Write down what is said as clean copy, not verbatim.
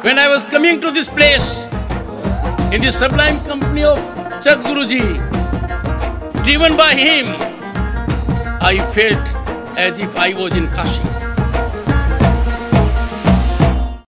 When I was coming to this place, in the sublime company of Sadhguruji, driven by him, I felt as if I was in Kashi.